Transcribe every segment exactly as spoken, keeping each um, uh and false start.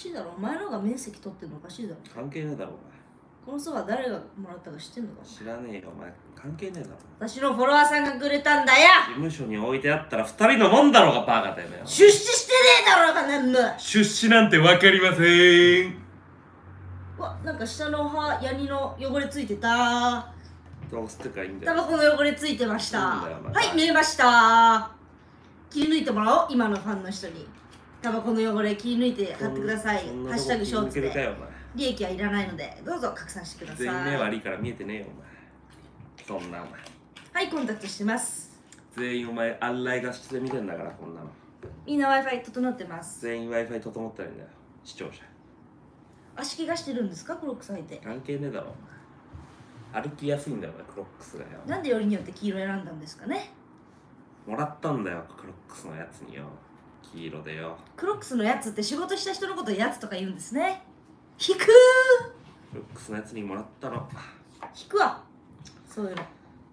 しいだろ。お前の方が面積取ってるのおかしいだろ。 関係ねえだろお前。 このそば誰がもらったか知ってんのか。 知らねえよお前。関係ねえだろ。 私のフォロワーさんがくれたんだよ。 事務所に置いてあったら二人のもんだろうがバカだよね。 出資してねえだろうがなんの。 出資なんてわかりません。 うわ、なんか下の歯ヤニの汚れついてた。 どうすってかいいんだよ。 タバコの汚れついてました。 なんだよお前はい、見えました。切り抜いてもらおう、今のファンの人に。タバコの汚れ切り抜いて貼ってください。ハッシュタグショーツで。利益はいらないので、どうぞ拡散してください。 全員目悪いから見えてねえよお前。そんなお前。 はい、コンタクトしてます。 全員お前あんらい画質で見てんだからこんなの。 みんな Wi-Fi 整ってます。 全員 Wi-Fi 整ってないんだよ視聴者。 足怪我してるんですか、クロックス履いて。 関係ねえだろお前。歩きやすいんだよお前クロックスがよ。 なんでよりによって黄色選んだんですかね。 もらったんだよクロックスのやつによ。黄色でよ。 クロックスのやつって仕事した人のことやつとか言うんですね。引くー。 クロックスのやつにもらったの。 引くわそういうの。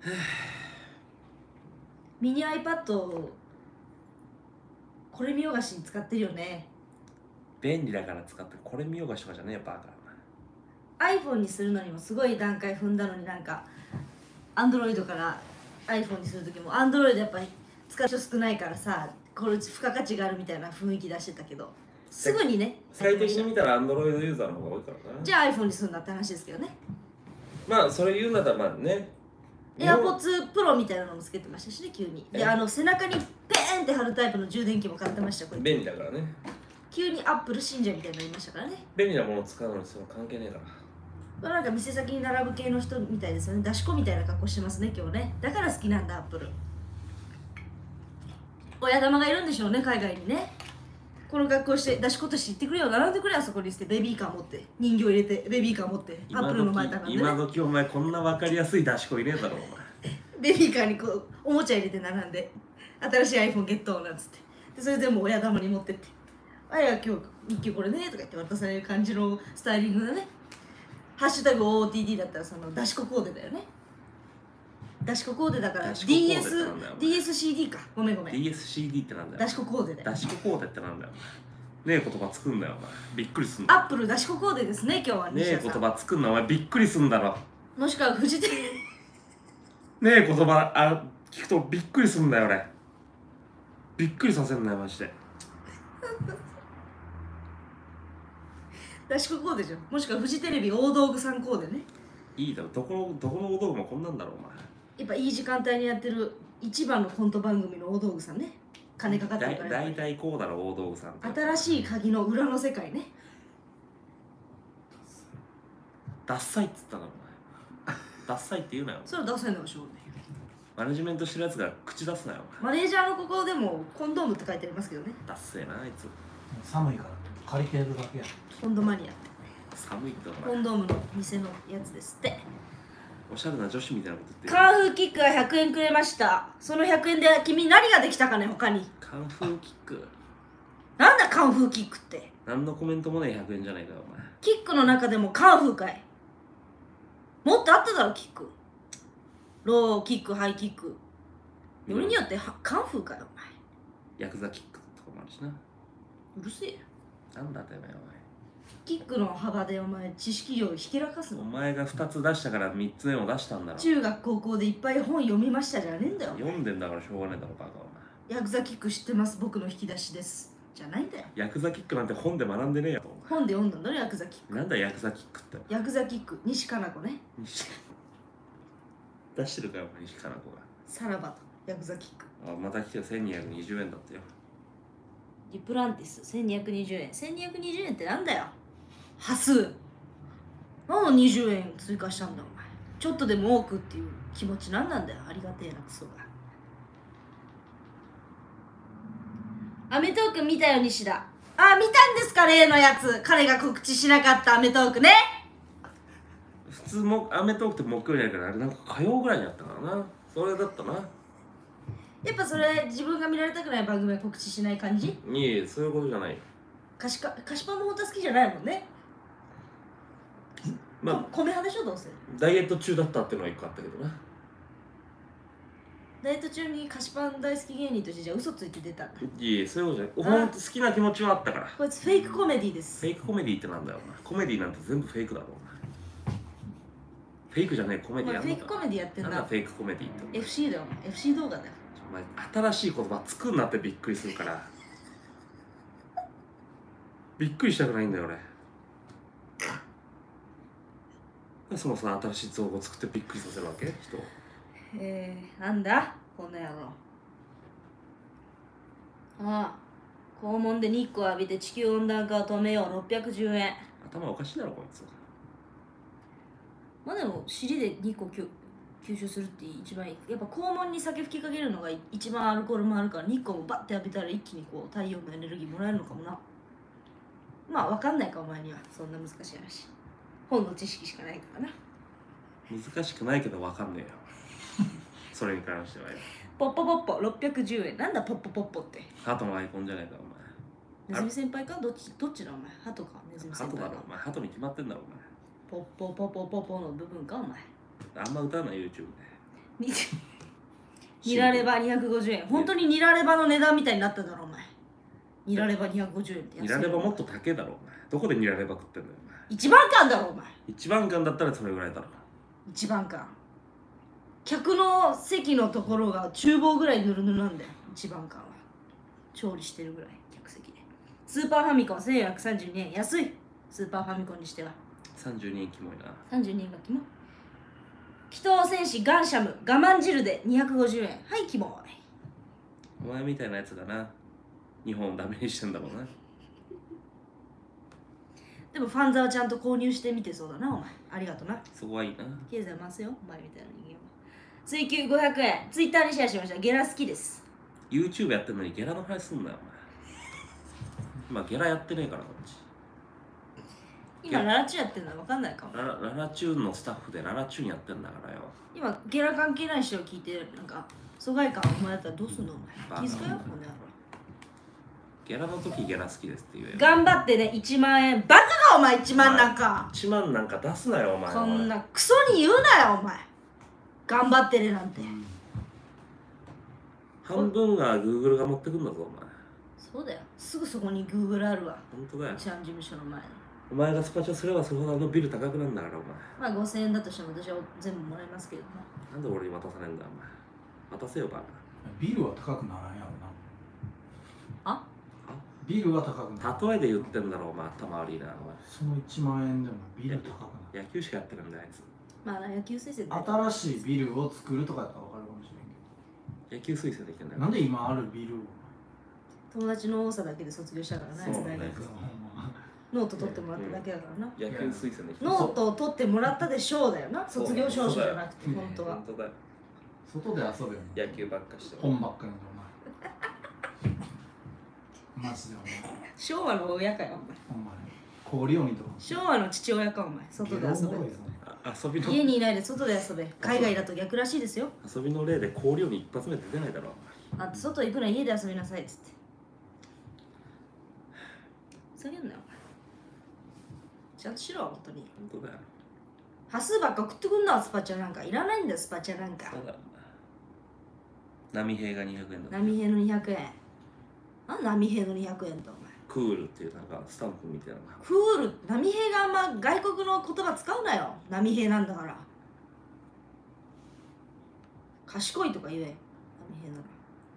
ミニ iPad をこれ見よがしに使ってるよね。 便利だから使ってこれ見よがしとかじゃねえよバカ。 iPhone にするのにもすごい段階踏んだのに、なんか Android から iPhone にする時も Android やっぱり使う人少ないからさ、これ付加価値があるみたいな雰囲気出してたけど、すぐにね最適に見たら Android ユーザーの方が多いからな。 じゃあ iPhone にするんだって話ですけどね。 まあそれ言うんだったらまあね。 AirPods Pro みたいなのもつけてましたしね、急に。で、あの背中にペーンって貼るタイプの充電器も買ってました。これ便利だからね。 急に Apple 信者みたいになりましたからね。 便利なものを使うのにその関係ねえから。 なんか店先に並ぶ系の人みたいですよね。出し子みたいな格好してますね今日ね。だから好きなんだアップル。親玉がいるんでしょうね、海外にね。この格好して出し子として行ってくれよ、並んでくれよ、そこにしてベビーカー持って人形入れてベビーカー持ってアップルの前並んで、ね、 今時お前こんな分かりやすい出し子いねえだろお前ベビーカーにこうおもちゃ入れて並んで新しい iPhone ゲットなんつって、でそれ全部親玉に持ってって、あいや今日日記これねとか言って渡される感じのスタイリングだね。ハッシュタグ オーティーディー だったらその出し子コーデだよね。出し子コーデだから ディーエス ディーエスシーディー か、ごめんごめん。 ディーエスシーディー ってなんだよ。 出し子コーデで出し子コーデってなんだよ。ねえ言葉作んだよお前。びっくりすんだよ。 アップル出し子コーデですね今日は。 ねえ言葉作んなお前。びっくりすんだろ。 もしくはフジテレビねえ言葉あ聞くとびっくりすんだよ俺。びっくりさせんなよマジで。 出し子コーデじゃん。もしくはフジテレビ大道具さんコーデね。 いいだろ、どこのどこの大道具もこんなんだろお前。 やっぱいい時間帯にやってる一番のコント番組の大道具さんね。金かかってるからだいたいこうだろ大道具さんって。 新しい鍵の裏の世界ね。 ダッサいっつったのお前。ダッサいって言うなよ。 それは出せないでしょうね。 マネジメントしてるやつが口出すなよお前。マネージャーのここでもコンドームって書いてありますけどね。 ダッセーなあいつ。 寒いから借りてるだけや。 コンドマニア。 寒いっておコンドームの店のやつですって。 おしゃれな女子みたいなこと言ってる。 カンフーキックがひゃくえんくれました。そのひゃくえんで君何ができたかね他に。 カンフーキック。 なんだカンフーキックって。 何のコメントもねひゃくえんじゃないかよお前。 キックの中でもカンフーかい。もっとあっただろキック。ローキック、ハイキック。よりによってカンフーかよお前。 ヤクザキックとかもあるしな。 うるせえよ。 なんだてめえお前。 キックの幅でお前知識量ひけらかすの。 お前がふたつ出したからみっつめも出したんだろ。 中学高校でいっぱい本読みましたじゃねえんだよ。 読んでんだからしょうがねえだろバカお前。 ヤクザキック知ってます僕の引き出しですじゃないんだよ。 ヤクザキックなんて本で学んでねえよ。 本で読んだんだろヤクザキック。 なんだヤクザキックって。 ヤクザキック西加奈子ね。 出してるかよ西加奈子が。 さらばとヤクザキック。 あまた来てよせんにひゃくにじゅうえんだってよ。 デュプランティスせんにひゃくにじゅうえん。せんにひゃくにじゅうえんってなんだよ。端数。なんでにじゅうえん追加したんだお前。ちょっとでも多くっていう気持ちなんなんだよ。ありがてえなクソが。アメトーーク見たよ西田。あ、見たんですか例のやつ。彼が告知しなかったアメトーークね。 普通もアメトーークって木曜日やからあれなんか火曜ぐらいにやったからな。それだったな。 やっぱそれ自分が見られたくない番組は告知しない感じ？ いえそういうことじゃない。 菓子か菓子パンも本当は好きじゃないもんね。 まあ米派でしょどうせ。 ダイエット中だったっていうのは一個あったけどな。 ダイエット中に菓子パン大好き芸人としてじゃあ嘘ついて出たんだ。 いえそういうことじゃない。ほんと好きな気持ちはあったから。 こいつフェイクコメディです。 フェイクコメディってなんだよお前。コメディなんて全部フェイクだろお前。フェイクじゃねえコメディやんのか。 フェイクコメディやってんだ。 なんだフェイクコメディって。 エフシー だよ、エフシー 動画だよ。 お前新しい言葉作んなってびっくりするから。びっくりしたくないんだよ俺。そのさ新しい造語を作ってびっくりさせるわけ人を。 えー、なんだこんな野郎。ああ、肛門で日光浴びて地球温暖化を止めようろっぴゃくじゅうえん。 頭おかしいだろこいつ。 まあでも尻で日光吸吸収するって一番いい。やっぱ肛門に酒吹きかけるのが一番アルコールもあるから日光もバッて浴びたら一気にこう太陽のエネルギーもらえるのかもな。まあ分かんないかお前にはそんな難しい話。本の知識しかないからな。 難しくないけど分かんねえよそれに関してはよ。 ポッポポッポろっぴゃくじゅうえん。なんだポッポポッポって。 鳩のアイコンじゃないかお前。 ネズミ先輩かどっちどっちだお前。鳩かネズミ先輩か。 鳩だろお前。鳩に決まってんだろポッポポポポポの部分かお前。 お前。あんま歌うな YouTube で。 にニラレバにひゃくごじゅうえん。本当にニラレバの値段みたいになっただろお前。ニラレバにひゃくごじゅうえんって安い。 ニラレバもっと高えだろお前。どこでニラレバ食ってんだよお前。 一番館だろお前。 一番館だったらそれぐらいだろ。 一番館。客の席のところが厨房ぐらいぬるぬるなんだよ一番館は。調理してるぐらい客席で。スーパーファミコンせんよんひゃくさんじゅうにえん。安い。スーパーファミコンにしてはさんじゅうにえんキモいな。 さんじゅうにえんがキモい。祈祷戦士ガンシャム我慢汁でにひゃくごじゅうえん。はいキモい。 お前みたいなやつがな日本をダメにしてんだろうな。 でもファンザはちゃんと購入してみてそうだなお前。ありがとな。 そこはいいな。 経済回すよお前みたいな人間は。追求ごひゃくえん。ツイッターにシェアしました。ゲラ好きです。 YouTube やってんのにゲラの話すんなよお前。今ゲラやってねえからこっち。 今ララチュウやってんの分かんないかも。 ララララチューンのスタッフでララチューンやってんだからよ。 今ゲラ関係ない人を聞いてなんか疎外感お前だったらどうすんのお前。気遣いよこの野郎。 ゲラの時ゲラ好きですって言えよ。 頑張ってねいちまんえん。バカかお前いちまんなんか。 いちまんなんか出すなよお前。 こんなクソに言うなよお前。頑張ってねなんて。 半分が Google が持ってくんだぞお前。 そうだよ。すぐそこに Google あるわ。 本当だよ。 一覧事務所の前に。 お前がスパチャすればそれほどあのビル高くなんだからお前。 まあごせんえんだとしても私は全部もらいますけども。 なんで俺に渡さねえんだお前。渡せよバカ。 ビルは高くならんやろな。 あビルは高くなる。 例えで言ってんだろお前。頭悪いなお前。 そのいちまんえんでもビル高くなる。 野球しかやってるんだよあいつ。 まあ野球推薦だよ。 新しいビルを作るとかやったら分かるかもしれんけ野球推薦できてんだど、 よ。 なんで今あるビルを友達の多さだけで卒業したからな、あいつ大学。ノート取ってもらっただけだからな。 野球推薦できてる。 ノートを取ってもらったでしょうだよな。卒業証書じゃなくて本当は。 本当だよ。 外で遊べよ。 野球ばっかしてる。 本ばっかりなんだお前マジでお前昭和の親かよお前。 ほんまに氷鬼とか昭和の父親かお前。外で遊べ。 あ遊びの家にいないで外で遊べ。海外だと逆らしいですよ。 遊びの例で氷鬼一発目で出ないだろあんた外行くな家で遊びなさいっつって。ふざけんなよお前。ちゃんとしろ本当に。 本当だよ。 端数ばっか食ってくんなスパチャなんかいらないんだよスパチャなんか。 そうだよな。波平がにひゃくえんだ。 波平のにひゃくえん。あ波平のにひゃくえんとお前。 クールっていうなんかスタンプみたいなのが。 クール波平があんま外国の言葉使うなよ。波平なんだから。賢いとか言え。波平なら。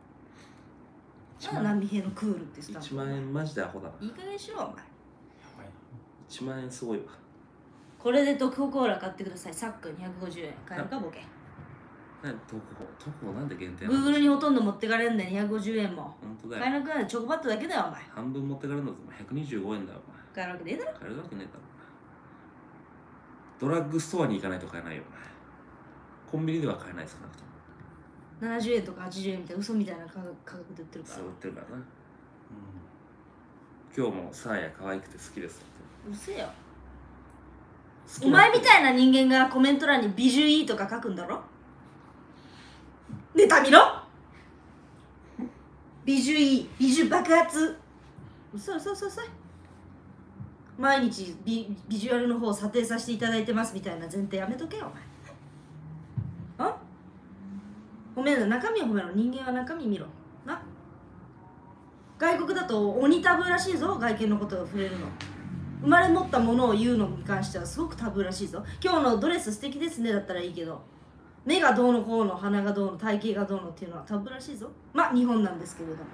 なんだ波平のクールってスタンプ。 いちまんえんマジでアホだな。 いい加減にしろお前。 やばいないちまんえんすごいわ。 これで特保コーラ買ってください。サックにひゃくごじゅうえん。買えるかボケ。 なんで特保特保なんで限定グーグルにほとんど持ってかれんだよにひゃくごじゅうえんも。 本当だよ。 買えなくなるチョコバットだけだよお前。 半分持ってかれるのぞひゃくにじゅうごえんだよお前。 買えるわけねえだろ。 買えるわけねえだろお前。ドラッグストアに行かないと買えないよお前。コンビニでは買えない少なくとも。 ななじゅうえんとかはちじゅうえんみたいな嘘みたいな価格価格で売ってるから。 そう売ってるからな。今日もサーヤ可愛くて好きですって。 うるせえよ。 好きお前みたいいな人間がコメント欄に美女いいとか書くんだろ。ネタ見ろ。美女いい美女爆発。うそうそうそうそう。毎日ビビジュアルの方を査定させていただいてますみたいな前提やめとけよお前。あ褒めるの、中身を褒めろ。人間は中身見ろな。外国だと鬼タブーらしいぞ、外見のことを触れるの。生まれ持ったものを言うのに関してはすごくタブーらしいぞ。今日のドレス素敵ですねだったらいいけど、目がどうのこうの、鼻がどうの、体型がどうのっていうのはタブーらしいぞ。まあ日本なんですけれども。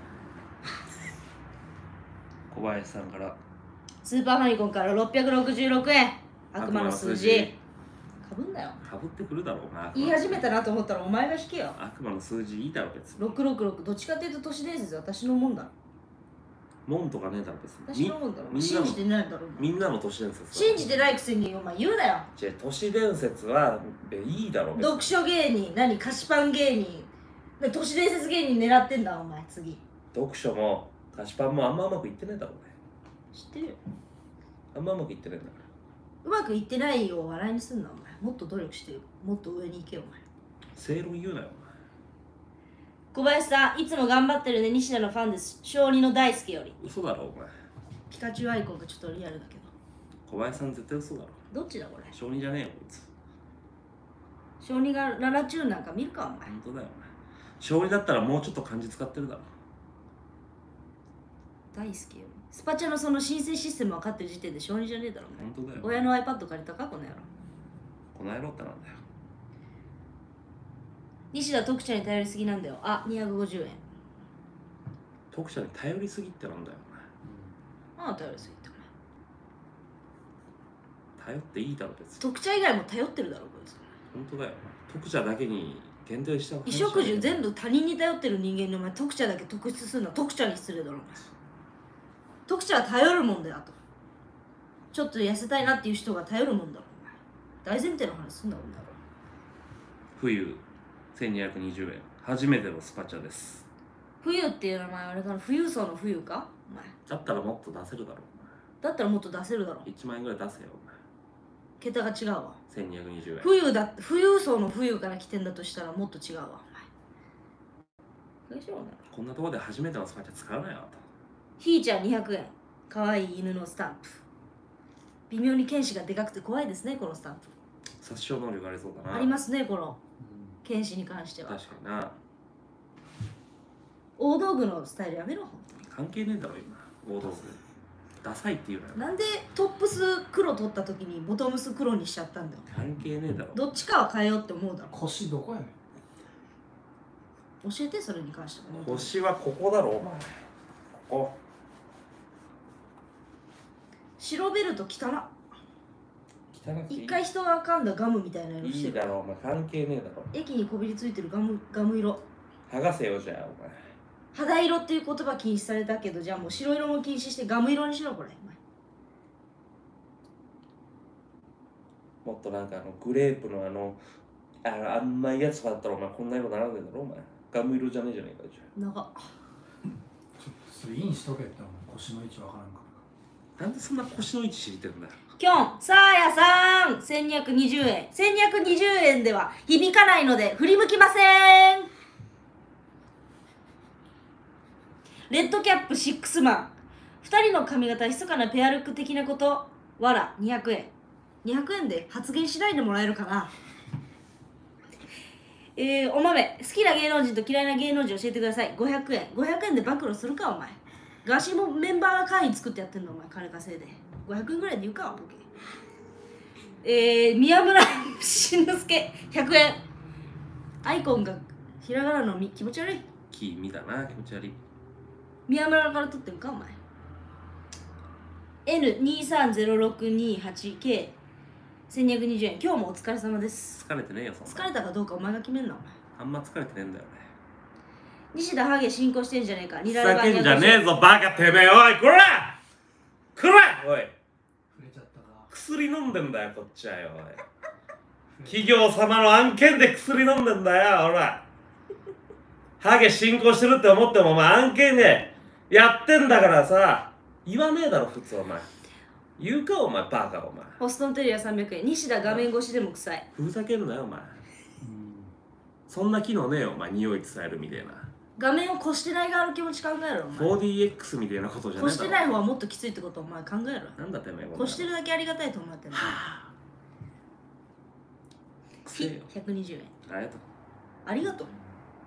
小林さんからスーパーファミコンからろっぴゃくろくじゅうろくえん、悪魔の数字。かぶんだよ。 かぶってくるだろうな。 言い始めたなと思ったらお前が引けよ。 悪魔の数字いいだろ別に。 ろくろくろく、どっちかっていうと都市伝説は私のもんだろ。 門とかねえだろ別私に。 のもんだろ。 み信じてないだろ。 みんなの都市伝説。 信じてないくせにお前言うなよ。 じゃ都市伝説はいいだろ別に。 読書芸人、何菓子パン芸人、で都市伝説芸人狙ってんだお前。次読書も菓子パンもあんまうまくいってないだろうね。 知ってるよ。 あんまうまくいってないんだから。 うまくいってないよを笑いにすんなお前。もっと努力してよ。もっと上に行けよお前。 正論言うなよ小林さん、いつも頑張ってるね。西田のファンです。小児の大輔より。 お前。嘘だろお前。 ピカチュウアイコンがちょっとリアルだけど。 小林さん絶対嘘だろ。 どっちだこれ。 小児じゃねえよこいつ。 小児がララチューンなんか見るかお前。 本当だよお前。小児だったらもうちょっと漢字使ってるだろ。 大好きよ。スパチャのその申請システム分かってる時点で小児じゃねえだろお前。 本当だよ。 親の iPad 借りたかこの野郎。 この野郎ってなんだよ。 西田特茶に頼りすぎなんだよ。あ、にひゃくごじゅうえん。 読者に頼りすぎってなんだよお前。 ああ、頼りすぎってお前。 頼っていいだろ別に。 特茶以外も頼ってるだろこいつ。 本当だよ。読者だけに限定した衣食住全部他人に頼ってる人間にお前特茶だけ特筆するのは特茶に失礼だろお前。特茶は頼るもんだよ。あとちょっと痩せたいなっていう人が頼るもんだろお前。大前提の話すんだもんだろ。 冬せんにひゃくにじゅうえん、初めてのスパチャです。 冬っていう名前あれかな。富裕層の冬かお前。 だったらもっと出せるだろだったらもっと出せるだろ。 いちまん円ぐらい出せよお前。 桁が違うわ。 せんにひゃくにじゅうえん。 冬だって富裕層の冬から来てんだとしたらもっと違うわお前。大丈夫なの。 こんなところで初めてのスパチャ使わないよあと。 ひーちゃんにひゃくえん、かわいい犬のスタンプ。微妙に剣士がでかくて怖いですねこのスタンプ。 殺傷能力ありそうだな。 ありますねこの剣士に関しては。 確かにな。 大道具のスタイルやめろ本当に。 関係ねえだろ今大道具。ダサいって言うなよ。 なんでトップス黒取った時にボトムス黒にしちゃったんだよ。 関係ねえだろ。 どっちかは変えようって思うだろ。 腰どこやねん。 教えてそれに関してはね。 腰はここだろお前。ここ。 白ベルト汚な。 汚くていい。 一回人が噛んだガムみたいな色してる。 いいだろお前。関係ねえだろ。 駅にこびりついてるガムガム色。 剥がせよじゃあお前。 肌色っていう言葉禁止されたけど、じゃあもう白色も禁止してガム色にしろこれ。 もっとなんかあのグレープのあのあの甘いやつだったらお前こんな色ならねえだろお前。ガム色じゃねえじゃねえかじゃ長っ。 それインしとけって腰の位置わからんかあ。なんでそんな腰の位置知りてんだよ。 きょん、さあやさん、せんにひゃくにじゅうえん。せんにひゃくにじゅうえんでは響かないので振り向きません。レッドキャップシックスマン。ふたりの髪型、密かなペアルック的なこと。わら、にひゃくえん。にひゃくえんで発言しないでもらえるかな。えー、お豆、好きな芸能人と嫌いな芸能人教えてください。ごひゃくえん。ごひゃくえんで暴露するか、お前。ガシもメンバー会員作ってやってんの、お前、金稼いで。ごひゃくえんぐらいで言うか、ボケ。えー、宮村慎之介、ひゃくえん。アイコンがひらがなのみ、気持ち悪い。 キー見だな、気持ち悪い。 宮村から取ってるか、お前。エヌにさんゼロろくにはちケーせんにひゃくにじゅうえん。今日もお疲れ様です。 疲れてねえよそんな。 疲れたかどうかお前が決めんな、お前。 あんま疲れてねえんだよね。 西田ハゲ進行してんじゃねえか。 ふざけんじゃねえぞバカてめえ。おいこらこらおい触れちゃったか。 薬飲んでんだよこっちはよ。おい企業様の案件で薬飲んでんだよほら。ハゲ進行してるって思ってもお前案件でやってんだからさ。言わねえだろ普通お前。言うかお前バカお前。 ホストンテリアさんびゃくえん。西田画面越しでも臭い。 ふざけんなよお前。そんな機能ねえよお前。匂い伝えるみたいな。 画面を越してない側の気持ち考えろお前。 フォーディーエックス みたいなことじゃねえだろ。 越してない方はもっときついってことをお前考えろ。 なんだてめえ。 越してるだけありがたいと思ってんの。 くせえよ。 ひゃくにじゅうえん。 ありがとう。 ありがとう。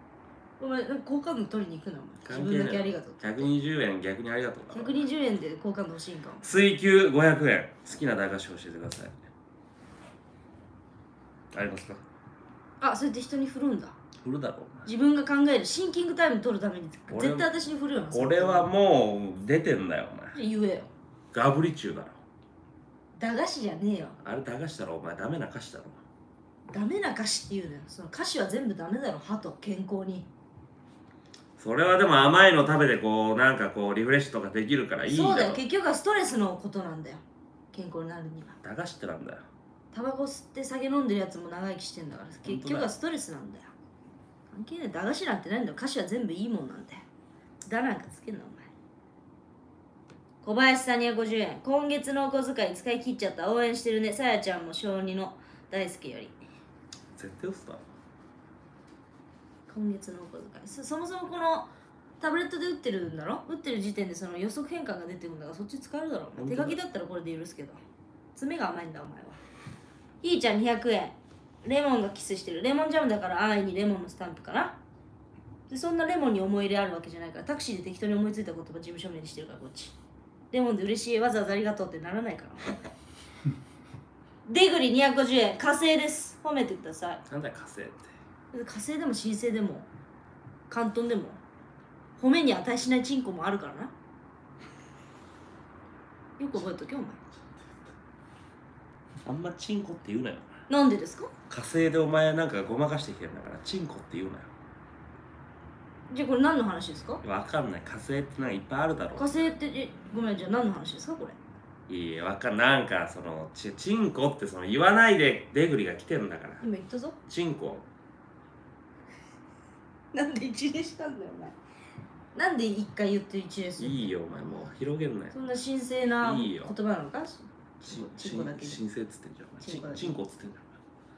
お前好感度取りに行くなお前。自分だけありがとう。 ひゃくにじゅうえん逆にありがとう。 ひゃくにじゅうえんで好感度欲しいんか。 水球ごひゃくえん。好きな駄菓子教えてください。ありますか？ あ、それって人に振るんだ。 振るだろう。 自分が考えるシンキングタイム取るために絶対私に振るよな。 俺はもう出てんだよお前。 言えよ。 ガブリチューだろ。 駄菓子じゃねえよ。 あれ駄菓子だろお前。ダメな菓子だろ。 ダメな菓子って言うのよ。その菓子は全部ダメだろ。歯と健康に。 それはでも甘いの食べてこうなんかこうリフレッシュとかできるからいいだろ。 そうだよ。結局はストレスのことなんだよ。健康になるには。 駄菓子ってなんだよ。 タバコ吸って酒飲んでるやつも長生きしてんだから結局はストレスなんだよ。関係ない。駄菓子なんてないんだよ。菓子は全部いいもんなんだよ。だなんかつけんなお前。小林さんにひゃくごじゅうえん。今月のお小遣い使い切っちゃった。応援してるね。さやちゃんも小にの大輔より。 絶対嘘だろ。 今月のお小遣い そ, そもそもこのタブレットで打ってるんだろ。打ってる時点でその予測変換が出てるんだからそっち使えるだろう。手書きだったらこれで許すけど爪が甘いんだお前は。いいちゃんにひゃくえん。レモンがキスしてる。レモンジャムだから安易にレモンのスタンプかな。でそんなレモンに思い入れあるわけじゃないからタクシーで適当に思いついた言葉事務所名にしてるからこっち。レモンで嬉しいわざわざありがとうってならないからデグリにひゃくごじゅうえん。火星です。褒めてください。 なんだよ火星って。 火星でも新星でも関東でも褒めに値しないチンコもあるからな。よく覚えとけお前。 あんまチンコって言うなよ。 なんでですか？ 火星でお前なんかごまかしてきてんだからチンコって言うなよ。 じゃあこれ何の話ですか？ わかんない。火星ってなんかいっぱいあるだろ。 火星ってえごめんじゃあ何の話ですかこれ？ いいえわかんない。なんかそのチチンコってその言わないでデグリが来てんだから。 今言ったぞ。 チンコ。 なんで一礼したんだよお前。なんで一回言って一礼する？ いいよお前もう広げんなよ。 そんな神聖な言いいよ葉なのか？ チンチンコだけで。 神聖っつってんじゃん。 チンコだけチンコっつってんじゃん。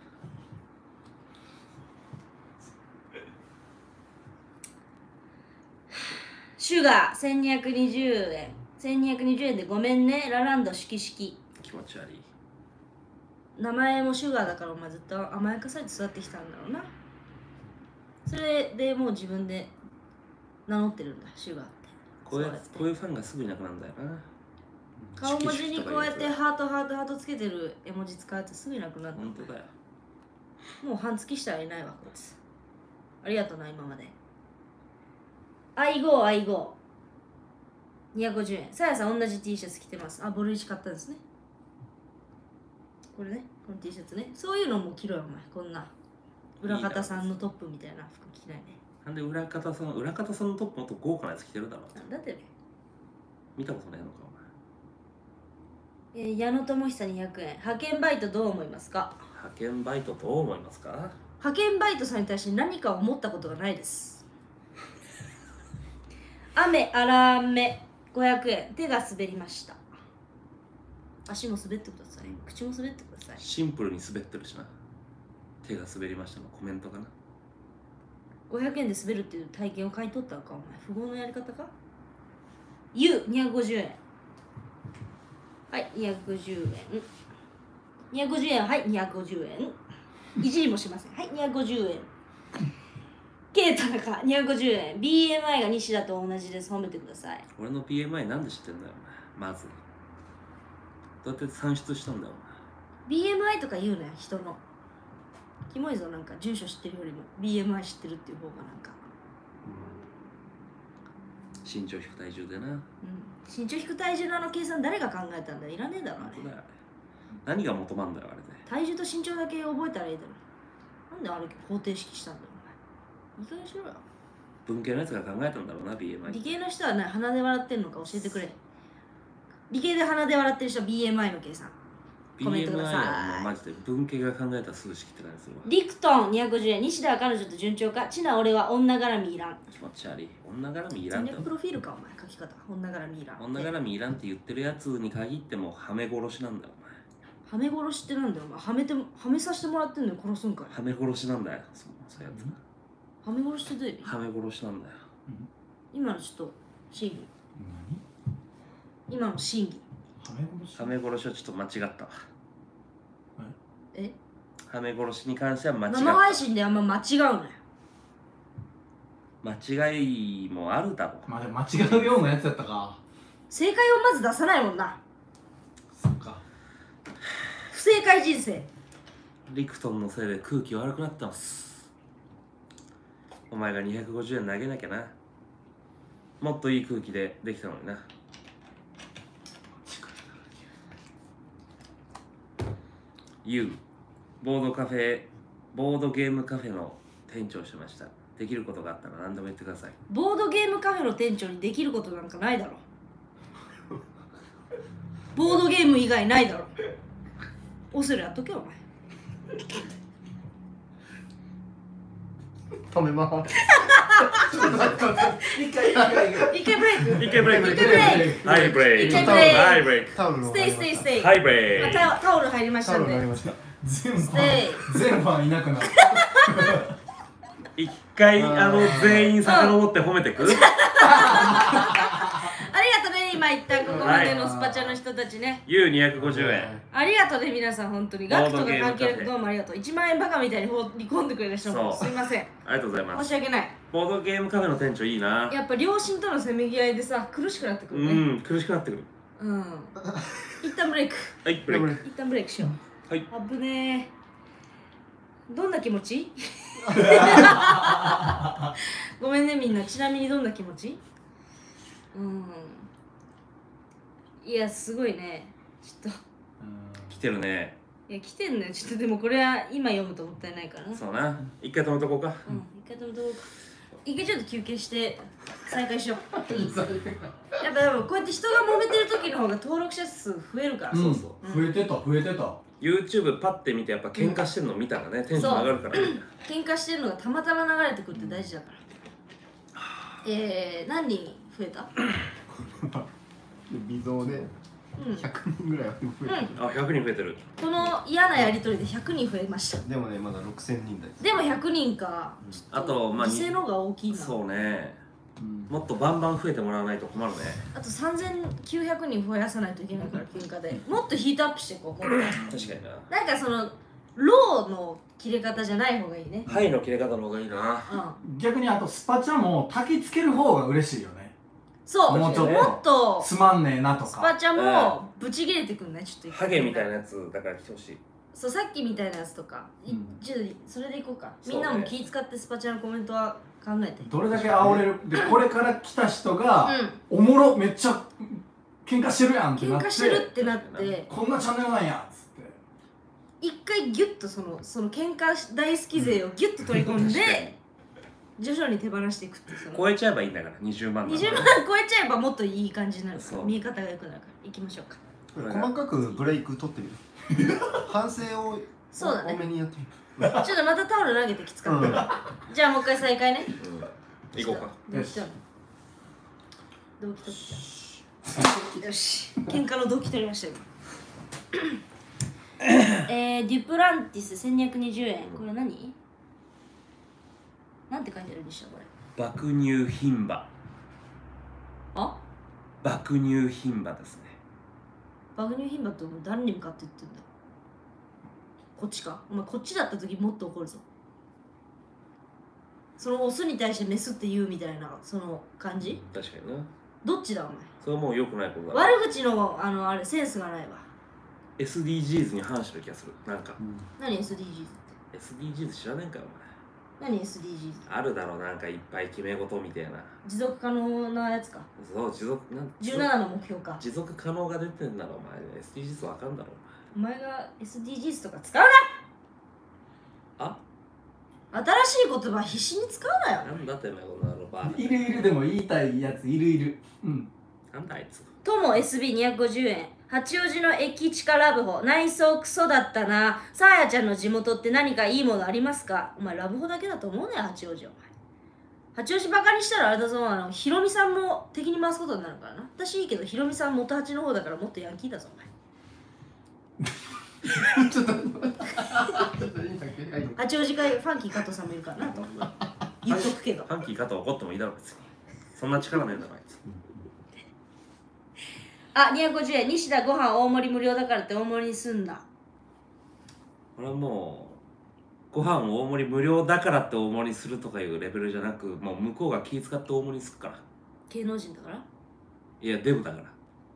シュガーせんにひゃくにじゅうえん。せんにひゃくにじゅうえんでごめんね。ラランド式式。 気持ち悪い。 名前もシュガーだからお前ずっと甘やかされて育ってきたんだろうな。それでもう自分で名乗ってるんだシュガーって。 こういうこういうファンがすぐいなくなるんだよな。 顔文字にこうやってハートハートハートつけてる絵文字使うとすぐいなくなるんだ。 本当だよ。 もう半月したらいないわこいつ。ありがとうな今まで。アイゴーアイゴーにひゃくごじゅうえん。さやさん同じ T シャツ着てます。あボルイチ買ったんですね。これねこの T シャツね。そういうのも着ろよお前。こんな裏方さんのトップみたいな服着ないね。 なんで裏方さん裏方さんのトップもっと豪華なやつ着てるだろう。 なんだってね。 見たことないのかえー、矢野智久にひゃくえん。派遣バイトどう思いますか？ お前。派遣バイトどう思いますか？ 派遣バイトさんに対して何か思ったことがないです。雨あらめごひゃくえん。手が滑りました。足も滑ってください。口も滑ってください。 シンプルに滑ってるしな。手が滑りましたのコメントかな。 ごひゃくえんで滑るっていう体験を買い取ったのかお前。不合のやり方か？ ユーにひゃくごじゅうえん。はいにひゃくごじゅうえん。にひゃくごじゅうえん。はいにひゃくごじゅうえん。いじりもしません。はいにひゃくごじゅうえん。K 田中にひゃくごじゅうえん。 ビーエムアイ が西田と同じです。褒めてください。 俺の ビーエムアイ なんで知ってんだよお前。まずどうやって算出したんだよお前。 ビーエムアイ とか言うなよ人の。キモいぞなんか住所知ってるよりも ビーエムアイ 知ってるっていう方がなんか、 うん、身長引く体重でな、うん、 身長引く体重のあの計算誰が考えたんだよ。いらねえだろあれ。 何が求まんだよあれで。 体重と身長だけ覚えたらいいだろ。なんであれ方程式したんだよお前。いい加減しろよ。 文系のやつが考えたんだろうな ビーエムアイ。 理系の人はね鼻で笑ってんのか教えてくれ。理系で鼻で笑ってる人は ビーエムアイ の計算コメントください。 ビーエムアイ はもうマジで文系が考えた数式って何するわ。 リクトンにひゃくごじゅうえん。西田は彼女と順調か？ちな俺は女絡みいらん。 気持ち悪い。女絡みいらんってプロフィールかお前書き方。女絡みいらん。 女絡みいらんって言ってるやつに限ってもハメ殺しなんだよお前。ハメ殺しってなんだよお前。はめてはめさせてもらってんのに殺すんかい。 ハメ殺しなんだよそうそういうやつな。 ハメ殺しってどういう意味？ ハメ殺しなんだよ。 今のちょっと審議。今の審議。 ハメ殺しハメ殺しはちょっと間違ったわ。 えハメ殺しに関しては間違った。 生配信であんま間違うのよ。 間違いもあるだろう。 まあでも間違うようなやつやったか。 正解をまず出さないもんな。 そっか。 不正解人生。 リクトンのせいで空気悪くなってます。お前がにひゃくごじゅうえん投げなきゃな。もっといい空気でできたのにな。ユー、ボードカフェ、ボードゲームカフェの店長をしてました。できることがあったら何でも言ってください。 ボードゲームカフェの店長にできることなんかないだろ。ボードゲーム以外ないだろ。オセロやっとけよお前。 止めます。 一回一回一回ブレイク。 一回ブレイク。 一回ブレイク。 はいブレイク。 一回ブレイクはいブレイク。 タオルのステイステイステイ。 はいブレイク。 タタオル入りましたタオんで。 ルになりました。 全フステァン全ファンいなくなる。 一回あの全員遡って褒めてく。 ありがとうね、今一旦ここまでのスパチャの人たちね。 ユーにひゃくごじゅうえん。 ありがとうね、皆さん、本当に。 ボーガクとかドゲーム関係なくどうもありがとう。いちまん円バカみたいに放り込んでくれる人もそうすいません。 ありがとうございます。 申し訳ない。 ボードゲームカフェの店長いいな。 やっぱ両親とのせめぎ合いでさ、苦しくなってくうるね。 ん、苦しくなってくる。 うん。一旦ブレイク。 はい、ブレイク。 一旦ブレイクしよう。 はい。 あぶねー。どんな気持ちごめんねみんな、ちなみにどんな気持ち？うんいやすごいね、ちょっと来てるね。 いや来てんのよ、ちょっとでもこれは今読むともったいないからな。 そうな。一回止めとこうか。 うん一回止めとこうか。一回ちょっと休憩して再開しよう。いいやっぱでもこうやって人が揉めてる時の方が登録者数増えるから、 そうそう。 増えてた増えてた。 YouTube パッて見てやっぱ喧嘩してるの見たらね、テンション上がるから。 喧嘩してるのがたまたま流れてくるって大事だから。えー、何人増えた？ 微増でうんひゃくにんぐらいは増えてる。 あ、ひゃくにん増えてる。 この嫌なやりとりでひゃくにん増えました。 でもね、まだろくせんにん台です。 でもひゃくにんか。 あと、まあ、 犠牲の方が大きいな。 そうね。 うんもっとバンバン増えてもらわないと困るね。 あとさんぜんきゅうひゃくにん増やさないといけないから喧嘩で。もっとヒートアップしていこう。もっと確かにな。 なんかそのローの切れ方じゃない方がいいね。 はいの切れ方の方がいいな。 うん。 逆にあとスパチャも焚きつける方が嬉しいよね。 そう。 もうちょっともっとつまんねえなとスパか。 チャもブチ切れてくんね、ちょっと。 ハゲみたいなやつだから来てほしい。 そう、さっきみたいなやつとか。いうんちょっとそれでいこうか。 そうねみんなも気使ってスパチャのコメントは考えて。 どれだけ煽れるでこれから来た人が、 うん。 おもろめっちゃ喧嘩してるやんってなって喧嘩してるってなってこんなチャンネルなんやっつって一回ギュッとそのその喧嘩大好き勢をギュッと取り込んで徐々に手放していくっていうその超えちゃえばいいんだから、にじゅうまんにじゅうまん超えちゃえばもっといい感じになるかそうら見え方が良くなるからいきましょうか。 細かくブレイク取ってみる。反省をそうだね多めにやってみる。 ちょっとまたタオル投げてきつかった、 うんじゃあもう一回再開ね。 うん。行こうか。 どうきたの動機取ってきたよし喧嘩の動機取りましたよえー、デュプランティスせんにひゃくにじゅうえん、これ何なんて書いてあるんでしたこれ。 爆乳牝馬。 あ爆乳牝馬ですね。 爆乳牝馬ってもう誰に向かって言ってんだ。こっちか。お前こっちだった時もっと怒るぞ。そのオスに対してメスって言うみたいなその感じ。 確かにな。 どっちだお前。 それはもう良くないことだ。 悪口のあのあれセンスがないわ。 エスディージーズ に反してる気がする。なんか何 エスディージーズ って。 エスディージーズ 知らねえんかよ何 エスディージーズお前。あるだろう、なんかいっぱい決め事みたいな。 持続可能なやつか。 そう、持続なんじゅうななの目標か。 持続可能が出てんだろお前。 エスディージーズ わかんだろお前が エスディージーズ とか使うあな。新しい言葉必死に使うなよ。 なんだってめこの野郎バーいるいるでも言いたいやついるいるうんなんだあいつ。 とも エスビーにひゃくごじゅうえん。八王子の駅地下ラブホ。内装クソだったな。さあやちゃんの地元って何かいいものありますか。お前ラブホだけだと思うねよ八王子。お前八王子バカにしたらあれだぞ、あのヒロミさんも敵に回すことになるからな。私いいけどヒロミさん元八の方だからもっとヤンキーだぞお前。 ちょっとちょっといいだけ。はい。 八王子会ファンキー加藤さんもいるからなと言っとくけど。 ファンキー加藤怒ってもいいだろ別に。そんな力ないんだろあいつ。 あ、にひゃくごじゅうえん。西田ご飯大盛り無料だからって大盛りにすんな。 これはもうご飯を大盛り無料だからって大盛りするとかいうレベルじゃなく、もう向こうが気遣って大盛りするから。 芸能人だから。 いやデブだから。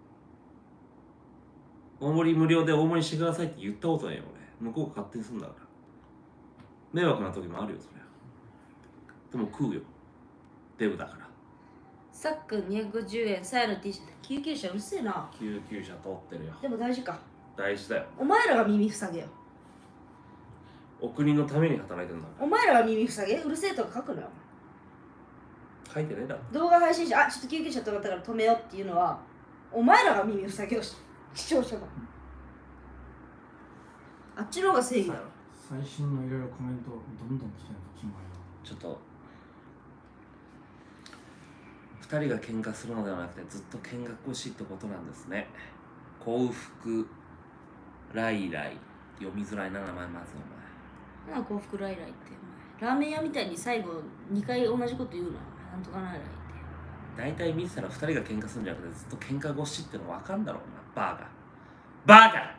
大盛り無料で大盛りしてくださいって言ったことないよ俺。向こうが勝手にするんだから。迷惑な時もあるよそりゃ。でも食うよデブだから。 さっくんにひゃくごじゅうえん、さやの T シャツ。救急車うるせえな。 救急車通ってるよ。 でも大事か。 大事だよ。 お前らが耳塞げよ。 お国のために働いてんだかお前らが耳塞げ、うるせえとか書くのよ。 ら。書いてねえだろ。 動画配信者、あ、ちょっと救急車止まったから止めようっていうのは、お前らが耳塞げよし、視聴者が。あっちの方が正義だろ。 最新のいろいろコメントどんどん来てるのキモいな。 ちょっと二人が喧嘩するのではなくてずっと見学欲しいってことなんですね。幸福ライライ、読みづらいな名前。まずお前なんか幸福ライライってお前ラーメン屋みたいに最後にかい同じこと言うな。なんとかライライって大体見てたら二人が喧嘩するんじゃなくてずっと喧嘩腰っての分かんだろうな。バーガバーガ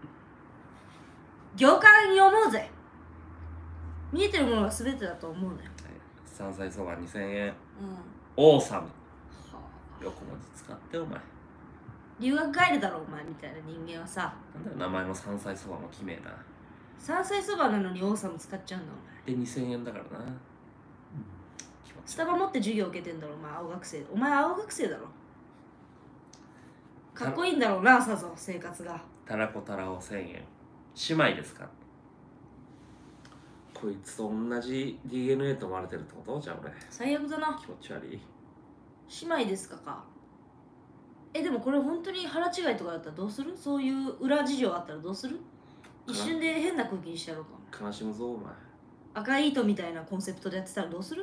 業界に思うぜ。見えてるものが全てだと思うのよ。 山菜そばにせんえん。 うん。 オーサム。横文字使ってお前。 留学帰るだろお前みたいな人間はさ。 なんだよ名前の山菜そばもきめえな。 山菜そばなのにオーサム使っちゃうんだお前。 でにせんえんだからな。 スタバ持って授業受けてんだろお前。青学生。お前青学生だろ。かっこいいんだろうなさぞ生活が。 たらこたらおせんえん。姉妹ですか。こいつと同じ ディーエヌエー と思われてるってことじゃあ俺。 最悪だな。 気持ち悪い。 姉妹ですかか。えでもこれ本当に腹違いとかだったらどうする？そういう裏事情あったらどうする？一瞬で変な空気にしてやろうか。 悲しむぞお前。 赤い糸みたいなコンセプトでやってたらどうする？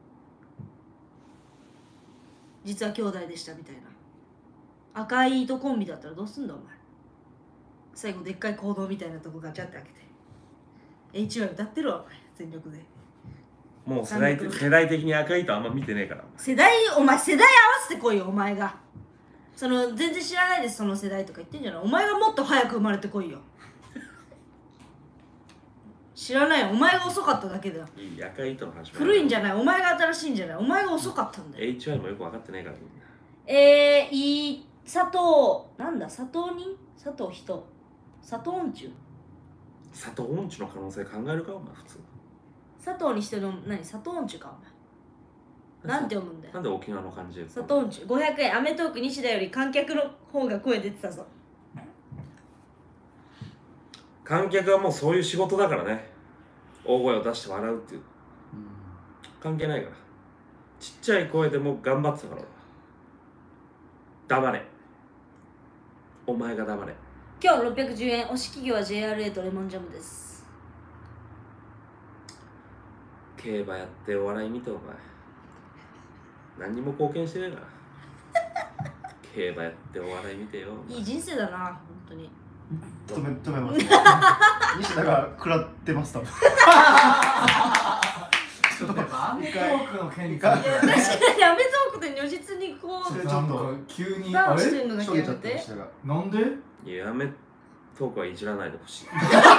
実は兄弟でしたみたいな赤い糸コンビだったらどうすんだお前。最後でっかい行動みたいなとこガチャって開けて エイチワイ 歌ってるわお前全力で。 もう世代世代的に赤いとあんま見てねえから。 世代お前世代合わせてこいよお前が。その全然知らないですその世代とか言ってんじゃない。お前がもっと早く生まれてこいよ。知らないよお前が遅かっただけだよ。 いい赤い糸の話。 古いんじゃないお前が新しいんじゃないお前が遅かったんだよ。 エイチワイ もよく分かってねえからみんな。 えー、いい佐藤なんだ佐藤人佐藤人佐藤音中佐藤音痴の可能性考えるかお前普通。 佐藤にしての何佐藤音中かお前なんて読むんだよ。 なんで沖縄の感じで佐藤音中ごひゃくえん。アメトーーク西田より観客の方が声出てたぞ。 観客はもうそういう仕事だからね。大声を出して笑うっていう、うん、関係ないから。ちっちゃい声でも頑張ってたから。黙れお前が黙れ。 今日ろっぴゃくじゅうえん。推し企業は ジェイアールエー とレモンジャムです。 競馬やってお笑い見てお前何にも貢献してねえから競馬やってお笑い見てよ。 いい人生だな本当に。 止め止めます、ね、西田が食らってましたちょっとアメトークの件に確かにアメトークで如実にこうそれちょっと急にダウンしてるのだけしょげちゃやめて。 って西田がなんでいややめトークはいじらないでほしい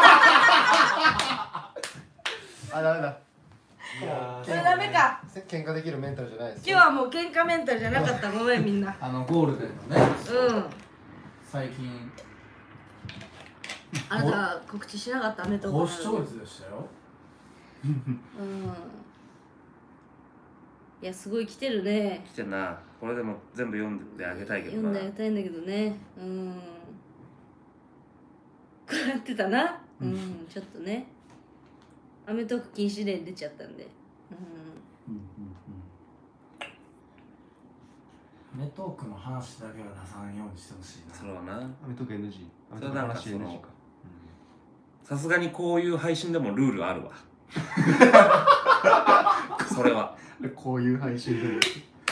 あ、ダメだいやそれダメか。 喧嘩できるメンタルじゃないです今日はもう喧嘩メンタルじゃなかったごめんみんな。 あのゴールデンのねうん最近あなた告知しなかったアメトーク高視聴率でしたよ。 うんいやすごい来てるね。 来てんな。これでも全部読んであげたいけどな。 読んであげたいんだけどね。うん食らってたな。うんちょっとねアメトーク禁止令出ちゃったんで。うんうんアメトークの話だけは出さんようにしてほしいな。 それはな。 アメトーク エヌジー アメトーク話 エヌジー か。 さすがにこういう配信でもルールあるわそれはこういう配信でも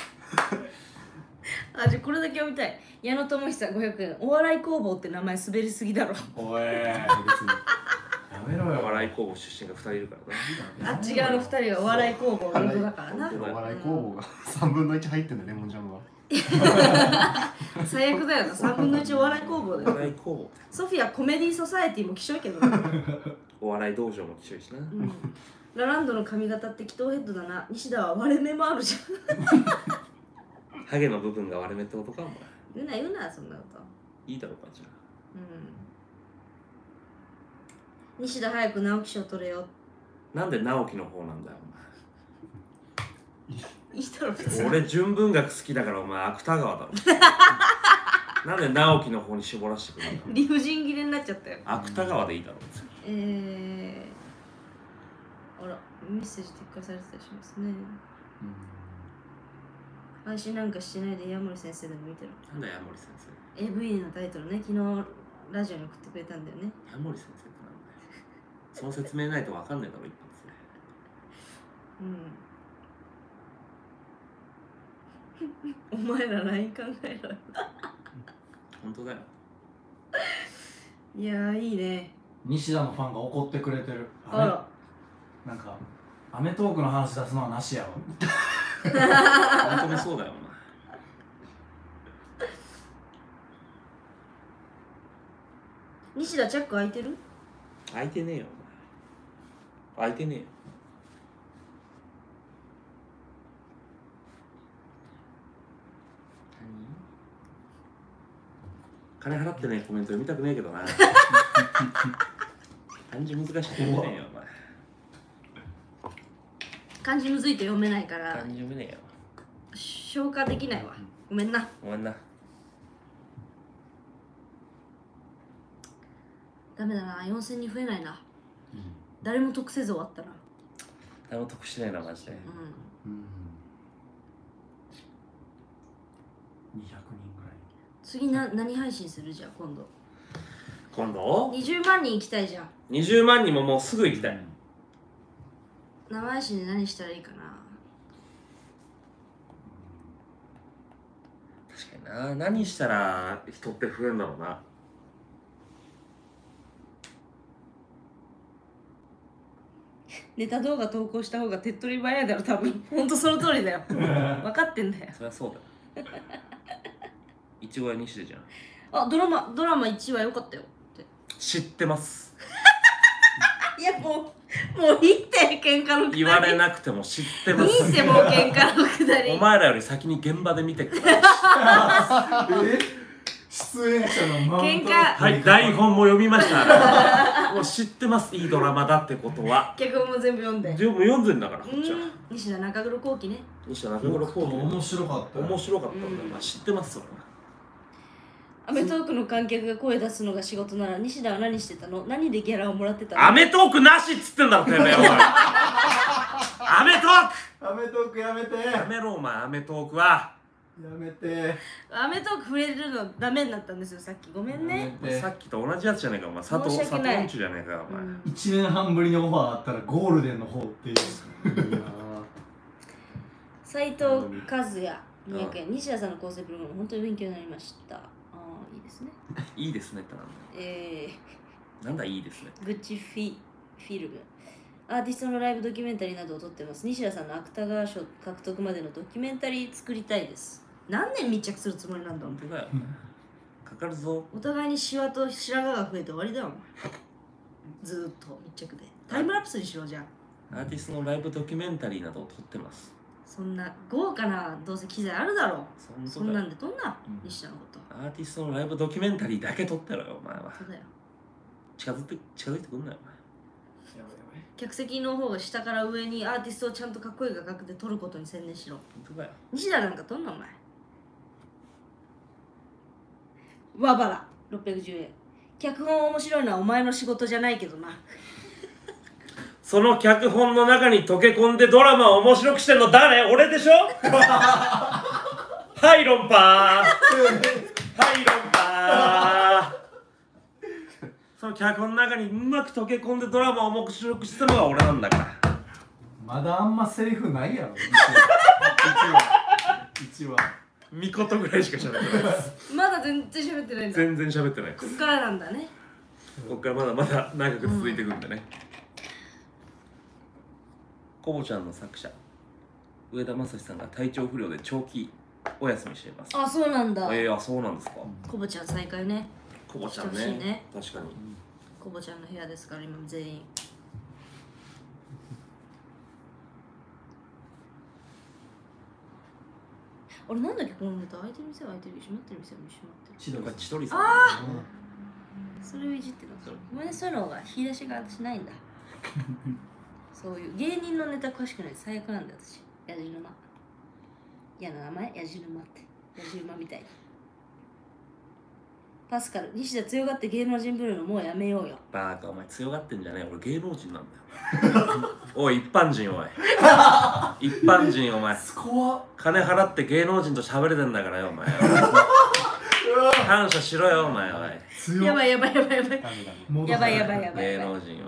あじゃあこれだけ読みたい。矢野智久ごひゃくえん。お笑い工房って名前滑りすぎだろ。 おいやめろよ。 お笑い工房出身がふたりいるからな。 あっち側のふたりがお笑い工房の人だからな。 お笑い工房がさんぶんのいち入ってんだレモンジャムは最悪だよな。さんぶんのいちお笑い工房だよ。 お笑い工房ソフィアコメディソサエティもきしょいけどな。 おお笑い道場もきちょいしな。 うん、ラランドの髪型って祈祷ヘッドだな。西田は割れ目もあるじゃんハゲの部分が割れ目ってことかお前。 言うな言うなそんなこと。 いいだろうかじゃあ。 うん、西田早く直木賞取れよ。 なんで直樹の方なんだよいいだろ別お前。俺純文学好きだからお前芥川だろなんで直樹の方に絞らせてくれるんだ。 理不尽切れになっちゃったよ。 芥川でいいだろ別に。 えー、あらメッセージ撤回されてたりしますね。配信なんかしてないでヤモリ先生でも見てる。 なんだヤモリ先生。 エーブイ のタイトルね、昨日ラジオに送ってくれたんだよね。 ヤモリ先生ってなんだよ。その説明ないと分かんないだろ一発で。 うんお前ら ライン 考えろよ本当だよ。 いやーいいね。 西田のファンが怒ってくれてる。 あらなんかアメトーークの話出すのはなしやわ本当にそうだよお前。 西田チャック開いてる？ 開いてねえよお前。開いてねえよ。金払ってねえコメント読みたくねえけどな漢字難しくて読めねえよお前。 漢字むずいと読めないから漢字読めねえよ。 消化できないわ。ごめんな。 ごめんな。 ダメだな、よんせんにん増えないな、うん、誰も得せず終わったな。 誰も得しないなマジで。 うん、うん、 にひゃくにんぐらい。 次な何配信する？じゃあ今度今度にじゅうまんにん行きたいじゃん。 にじゅうまんにんももうすぐ行きたい、うん、 生配信で何したらいいかな。 確かにな。何したら人って増えるんだろうな。 ネタ動画投稿した方が手っ取り早いだろ多分。ほんとその通りだよ分かってんだよ。 そりゃそうだよいちごや西でじゃん。 あ、ドラマドラマいちわ良かったよって知ってますいやもうもういいって喧嘩のくだり。 言われなくても知ってます。 いいってもう喧嘩のくだり。 お前らより先に現場で見てくれえ出演者のマウント。 喧嘩はい台本も読みましたもう知ってます。いいドラマだってことは。 脚本も全部読んで。 全部読んでんだからこっちは。 西田中黒幸喜ね。 西田中黒幸喜面白かった面白かったんだよ、 うんまあ、知ってますそれは。 アメトーークの観客が声出すのが仕事なら西田は何してたの？何でギャラをもらってたの？ アメトーークなしっつってんだろてめえお前アメトーアメトークやめてクやめろお前。アメトーークはやめて。 アメトーーク触れるのダメになったんですよさっき。ごめんね。 さっきと同じやつじゃねえかお前。佐藤申し訳ない佐藤んちじゃねえかお前、 うんいちねんはんぶりにオファーあったらゴールデンの方っていう斉藤和也にひゃくえん。西田さんの構成プログラム本当に勉強になりました。ああいいですね。 いいですねってなんだ。 えー、なんだいいですね。 ー、グッチフィフィルム。アーティストのライブドキュメンタリーなどを撮ってます。西田さんの芥川賞獲得までのドキュメンタリー作りたいです。何年密着するつもりなんだ。 本当だよかかるぞ。 お互いにシワと白髪が増えて終わりだよお前。ずーっと密着でタイムラプスにしろじゃん。 アーティストのライブドキュメンタリーなどを撮ってます。 そんな豪華などうせ機材あるだろう。そんなんで撮んな、 うん、 西田のこと。 アーティストのライブドキュメンタリーだけ撮ってろよお前は。 そうだよ。 近づいて近づいてくんなよお前。 客席の方が下から上にアーティストをちゃんとかっこいい画角で撮ることに専念しろ。 本当だよ。 西田なんか撮んなお前。わばらろっぴゃくじゅうえん。脚本面白いのはお前の仕事じゃないけどな。 その脚本の中に溶け込んでドラマを面白くしてんの誰？俺でしょはい論破はい論破その脚本の中にうまく溶け込んでドラマを面白くしてるのが俺なんだから。 まだあんまセリフないやろいちわいちわ見事ぐらいしか喋ってないですまだ全然喋ってないんだ。 全然喋ってないです。 こっからなんだね。 こっからまだまだ長く続いていくんでね、コボちゃんの作者上田正史さんが体調不良で長期お休みしています。 あ、そうなんだ。 えー、あ、そうなんですか。 コボちゃん再開ね。 コボちゃんね。 ね、 確かに。 コボちゃんの部屋ですから今全員。 あれなんだっけこのネタ、開いてる店は開いてる、閉まってる店は閉まってる。 千鳥さん千鳥さん。 それをいじってた。ごめんね、そういうのが引き出しが私ないんだ。そういう芸人のネタ詳しくない、最悪なんだよ私。やじるま。嫌な名前、やじるまって。やじるまみたいに。パスカル、西田強がって芸能人ぶるのもうやめようよ。 バーカ、お前強がってんじゃねえ。俺芸能人なんだよ。おい、一般人おい。一般人お前。 怖っ。 金払って芸能人と喋れてんだからよ、お前。感謝しろよ、お前。おい。 強っ。 やばいやばいやばいやばい。 戻やばいやさないばいやばい芸やばい。 能人おい。 来て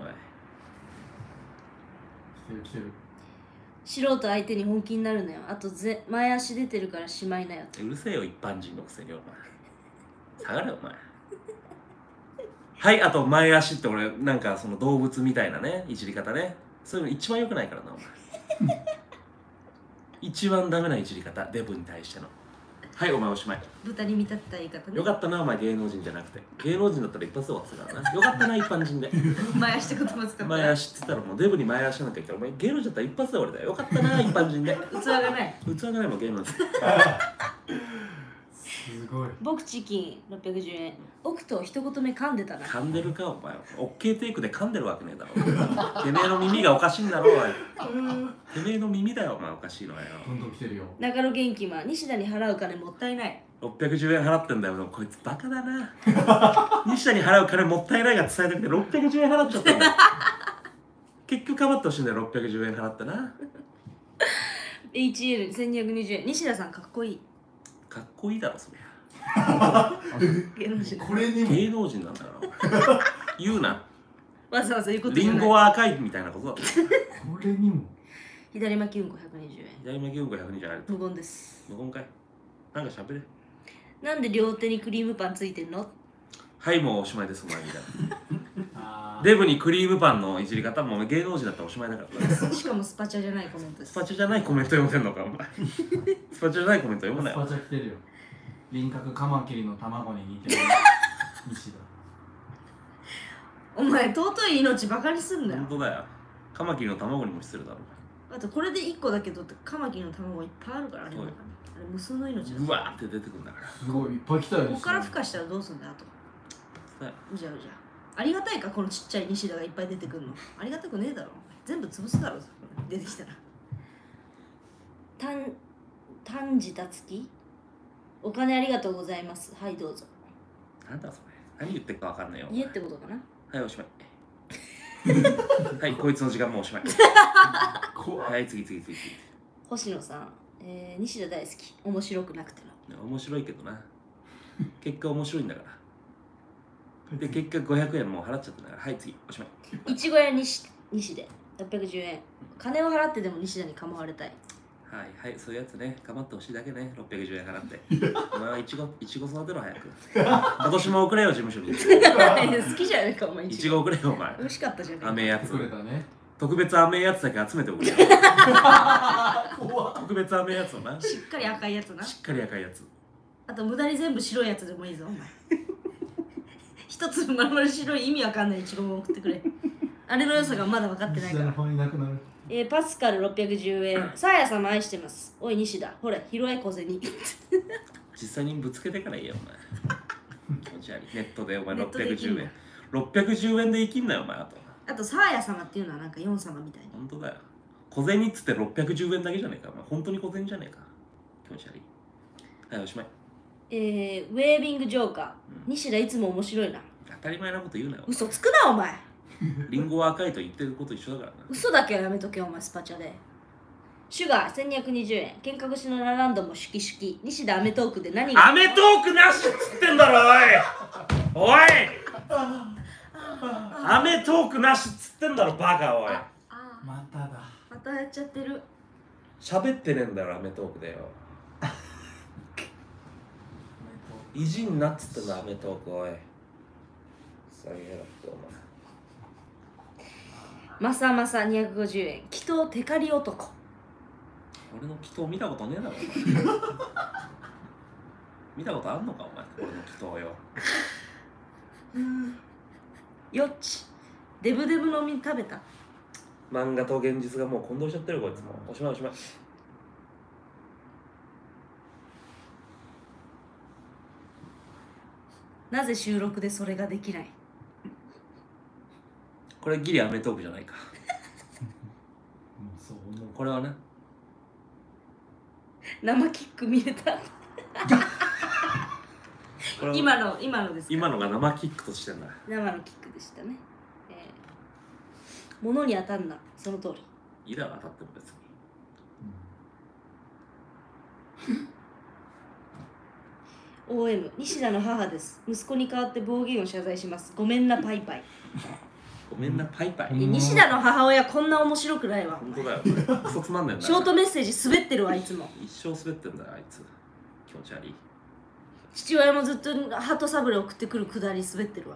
る来てる。 素人相手に本気になるのよ。あとぜ前足出てるからしまいなよ。 うるせえよ、一般人のくせにお前。下がれよ、お前。はい、あと前足って俺、なんかその動物みたいなね、いじり方ね。そういうの一番良くないからな、お前。一番ダメないじり方、デブに対しての。はい、お前おしまい。 豚に見立てた言い方ね。 よかったな、お前芸能人じゃなくて。芸能人だったら一発で終わってたからな。よかったな、一般人で。 前足って言葉使った。 前足って言ったらもうデブに前足なんか言ったら、お前芸能人だったら一発で終わりだよ。よかったな、一般人で。 器がない。 器がないもん、芸能人。 すごい。 僕チキンろっぴゃくじゅうえん。奥と一言目噛んでたな。 噛んでるか、お前。オッケーテイクで噛んでるわけねえだろ。てめえの耳がおかしいんだろ、おい。てめえの耳だよ、お前おかしいのはよ。 どんどん来てるよ。 中野元気マン、西田に払う金もったいない。 ろっぴゃくじゅうえん払ってんだよ。でもこいつバカだな。西田に払う金もったいないが伝えたくてろっぴゃくじゅうえん払っちゃったんだよ。結局かばってほしいんだよ、ろっぴゃくじゅうえん払ってな。 エイチエルせんにひゃくにじゅうえん。西田さんかっこいい。 かっこいいだろ、そりゃ。 芸能人。 これにも。 芸能人なんだから言うな。 わざわざ言うことじリンゃない。 ゴは赤いみたいなことだろ。 これにも。 左巻きうんこひゃくにじゅうえん。 左巻きうんこひゃくにじゅうえんあると。 無言です。 無言かい。なんかしゃべれ。 なんで両手にクリームパンついてんの？ はい、もうおしまいです、お前みたいな。 あデブにクリームパンのいじり方も芸能人だったらおしまいだからしかもスパチャじゃないコメントです。 スパチャじゃないコメント読んでんのかお前。スパチャじゃないコメント読むなスパよ。 チャ来てるよ。輪郭カマキリの卵に似てる。西田。 お前尊い命バカにすんなよ本。当だよ。カマキリの卵にも失礼だろ。 あとこれでいっこだけどってカマキリの卵いっぱいあるからあれの中に。あれ無数の命だ。 うわーって出てくるんだから。 すごいいっぱい来たよ。 ここから孵化したらどうすんだよあと。 ねじゃあじゃあ。ありがたいかこのちっちゃい西田がいっぱい出てくるの。ありがたくねえだろ。全部潰すだろ出てきたら。たん丹治たつきお金ありがとうございます。はいどうぞ。 なんだそれ。何言ってるかわかんないよ。 家ってことかな。 はい、おしまい。はい、こいつの時間もうおしまい。 怖い。 はい、次次次次。 星野さん、えー、西田大好き。面白くなくても。 面白いけどな。結果面白いんだから。で、結果ごひゃくえんもう払っちゃったんだから。はい、次、おしまい。 いちご屋西西でろっぴゃくじゅうえん。金を払ってでも西田に構われたい。 はいはい、そういうやつね、構ってほしいだけね、ろっぴゃくじゅうえん払って。お前はいちご、いちご育てろ、早く。今年も送れよ、事務所に。 好きじゃねえか、お前。 いちご送れよ、お前。 美味しかったじゃねえか。 甘いやつ。 作れたね。 特別甘いやつだけ集めておくれよ。特別甘いやつをな。 しっかり赤いやつな。 しっかり赤いやつ。 あと無駄に全部白いやつでもいいぞ、お前。一つまるまる白い意味わかんないいちごも送ってくれ。あれの良さがまだ分かってないから。 西田のファンいなくなる。 えー、パスカルろっぴゃくじゅうえん。サーヤ様愛してます。おい西田、ほれ、拾え小銭。 実際にぶつけてからいいよ、お前。気持ち悪い。ネットでお前ネッろっぴゃくじゅうえんトで生きんな。 ろっぴゃくじゅうえんで生きんなよ、お前。あと。 あとサーヤ様っていうのはなんかヨン様みたいな。 本当だよ。小銭っつってろっぴゃくじゅうえんだけじゃねえか。お前本当に小銭じゃねえか。気持ち悪い。はい、おしまい。 えー、ウェービングジョーカー。 うん西田いつも面白いな。 当たり前なこと言うなよ。 嘘つくな、お前。 リンゴは赤いと言ってること一緒だからな。 嘘だけはやめとけ、お前スパチャで。シュガーせんにひゃくにじゅうえん。喧嘩腰のラランドもシュキシュキ。西田アメトークで何が。 アメトークなしっつってんだろ、おいおいアメトークなしっつってんだろ、バカ、おい。 あまただ。 またやっちゃってる。 喋ってねえんだよ、アメトークでよ。意地になっつってんだ、アメトーク、おい。下げろって、お前。 まさまさにひゃくごじゅうえん。祈祷テカリ男。 俺の祈祷見たことねえだろ、お前。見たことあんのか、お前、俺の祈祷よ。 よっち。デブデブの実食べた。 漫画と現実がもう混同しちゃってる、こいつも。おしまいおしまい。 なぜ収録でそれができない？ これギリアメトークじゃないか。 うんそう思う。 これはね、 生キック見れた。 これは今の今のですか？ 今のが生キックとしてんだ。 生のキックでしたね。えー、物に当たんな、その通り。 イラが当たっても別に。 オーエム 西田の母です。息子に代わって暴言を謝罪します。ごめんなパイパイ。 ごめんな、パイパイ。 いや西田の母親こんな面白くないわ。 本当だよ。クソつまんねえんだショートメッセージ滑ってるわいつも。 一生滑ってんだよ、あいつ。気持ち悪い。 父親もずっとハートサブレ送ってくるくだり滑ってるわ。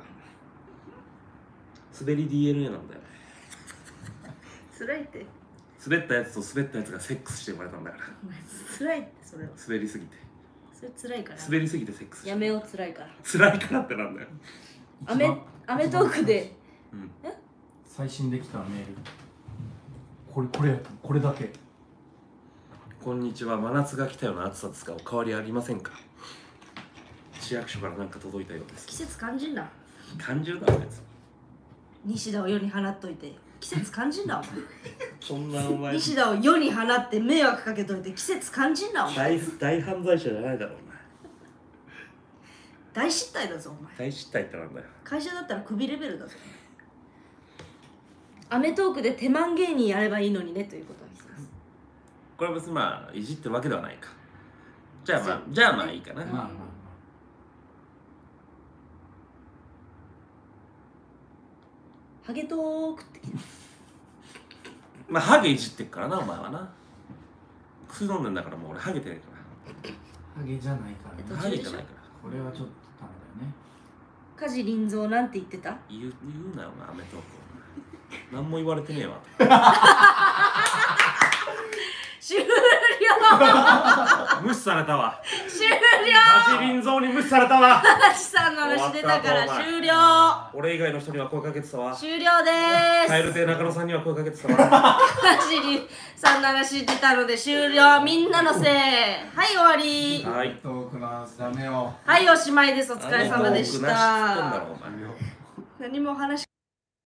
滑り ディーエヌエー なんだよ。 辛いって。 滑ったやつと滑ったやつがセックスして生まれたんだから。 辛いってそれは。 滑りすぎて。 それ辛いから。 滑りすぎてセックスして。 やめよう辛いから。 辛いからってなんだよ。 アメアメトークで。 うん。 最新できたメール。これこれこれだけ。 こんにちは、真夏が来たような暑さですが、お変わりありませんか？市役所からなんか届いたようです。 季節感じんな。 感じるだろ、別に。 西田を世に放っといて季節感じんなお前。 そんなお前。 西田を世に放って迷惑かけといて季節感じんなお前。 大大犯罪者じゃないだろうな。 大失態だぞお前。 大失態ってなんだよ。 会社だったらクビレベルだぞ。アメトークで手満芸人やればいいのにねということにします。 これは別にまあいじってるわけではないか。じゃあまあじゃあまあいいかな。 まあまあまハゲトークってまあハゲいじってっからな、お前はな。薬飲んでんだからもう俺ハゲてないかあ。ハゲじゃないからね。 えっとら。ハゲじゃないから。 これはちょっとダメだよね。 梶林蔵なんて言ってた？ 言う言うなよな、アメトーク。何も言われてねえわ。 終了。 無視されたわ。 終了。 梶林蔵に無視されたわ。 梶さんの話出たから終了。 俺以外の人には声かけてたわ。 終了でカエルーす。 亭中野さんには声かけてたわ。 梶さんの話出たので終了。みんなのせい。はい終わり。 はい。 トークの話ダメよ。 はいおしまいです。お疲れ様でしアメトークなしっつってんだた。 ろお前。 何も話